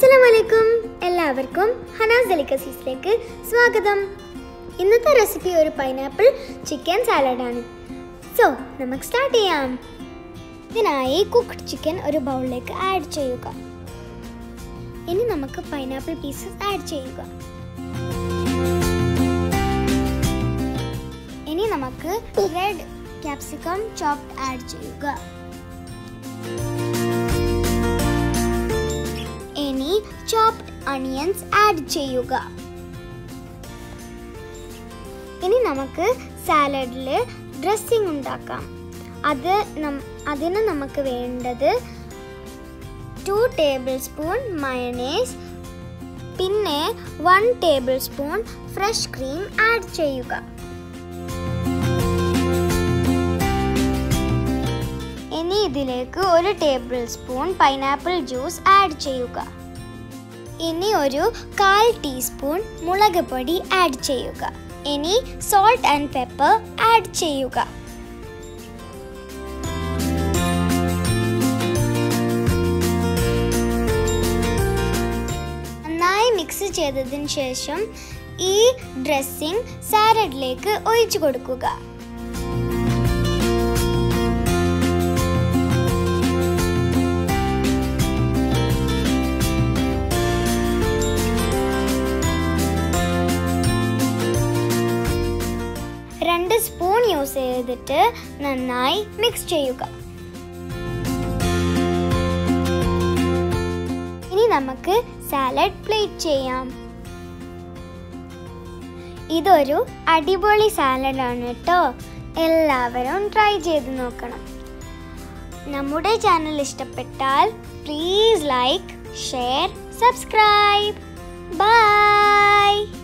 അസ്സലാമലൈക്കും, എല്ലാവർക്കും ഹനാസ് ഡെലിക്കസീസിലേക്ക് സ്വാഗതം. ഇന്നത്തെ റെസിപ്പി ഒരു പൈനാപ്പിൾ ചിക്കൻ സാലഡാണ്. സോ നമുക്ക് സ്റ്റാർട്ട് ചെയ്യാം. ഇതിനായി കുക്ക്ഡ് ചിക്കൻ ഒരു ബൗളിലേക്ക് ആഡ് ചെയ്യുക. ഇനി നമുക്ക് പൈനാപ്പിൾ പീസസ് ആഡ് ചെയ്യുക. ഇനി നമുക്ക് റെഡ് ക്യാപ്സിക്കം ചോപ്ഡ് ആഡ് ചെയ്യുക. ഇനി ചോപ്ഡ് അണിയൻസ് ആഡ് ചെയ്യുക. ഇനി നമുക്ക് സാലഡിൽ ഡ്രസ്സിംഗ് ഉണ്ടാക്കാം. അതിന് നമുക്ക് വേണ്ടത് 2 ടേബിൾ സ്പൂൺ മയണൈസ്, പിന്നെ 1 tablespoon fresh cream add ചെയ്യുക. ഇനി ഇതിലേക്ക് 1 tablespoon pineapple juice add ചെയ്യുക. ഇനി ഒരു 1/4 ടീസ്പൂൺ മുളക് പൊടി ആഡ് ചെയ്യുക. ഇനി സോൾട്ട് ആൻഡ് പെപ്പർ ആഡ് ചെയ്യുക. നന്നായി മിക്സ് ചെയ്തതിന് ശേഷം ഈ ഡ്രസ്സിംഗ് സാലഡിലേക്ക് ഒഴിച്ചു കൊടുക്കുക. രണ്ട് സ്പൂൺ യൂസ് ചെയ്തിട്ട് നന്നായി മിക്സ് ചെയ്യുക. ഇനി നമുക്ക് സാലഡ് പ്ലേറ്റ് ചെയ്യാം. ഇതൊരു അടിപൊളി സാലഡാണ് കേട്ടോ. എല്ലാവരും ട്രൈ ചെയ്ത് നോക്കണം. നമ്മുടെ ചാനൽ ഇഷ്ടപ്പെട്ടാൽ please like, share, subscribe. By.